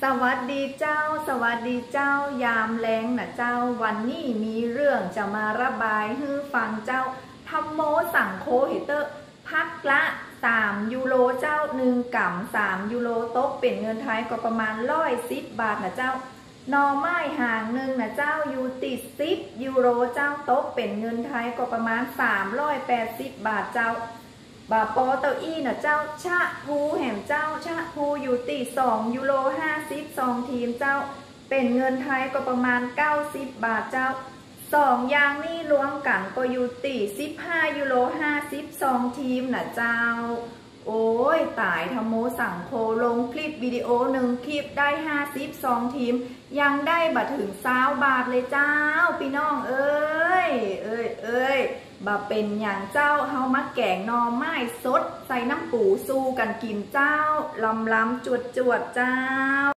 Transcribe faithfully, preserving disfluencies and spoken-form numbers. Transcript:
สวัสดีเจ้าสวัสดีเจ้ายามแรงนะเจ้าวันนี้มีเรื่องจะมาระบายให้ฟังเจ้าธรรมโมสั่งโคเฮเตอร์พักละสามยูโรเจ้าหนึ่งกำสามยูโรตกเป็นเงินไทยก็ประมาณร้อยสิบบาทนะเจ้าหน่อไม้ห่างหนึ่งนะเจ้าอยู่ติดสิบยูโรเจ้าตกเป็นเงินไทยก็ประมาณสามร้อยแปดสิบบาทเจ้าบาปอเตออี้นะเจ้าชะพูแห่มเจ้าชะพูอยู่ตีสองยูโรห้าสิบสองทีมเจ้าเป็นเงินไทยก็ประมาณเก้าสิบบาทเจ้าสองอย่างนี้รวมกันก็อยู่ตีสิบห้ายูโรห้าสิบสองทีมนะเจ้าโอ้ยตายธรรมโมสั่งโคลงคลิปวิดีโอหนึ่งคลิปได้ห้าสิบสองทีมยังได้บัตรถึงสาวบาทเลยเจ้าพี่น้องเอ้ยเอ้ยเอ้ยบาเป็นอย่างเจ้าเฮามาแกงนอไม้สดใส่น้ำปูสู้กันกินเจ้าลำลำจวดจวดเจ้า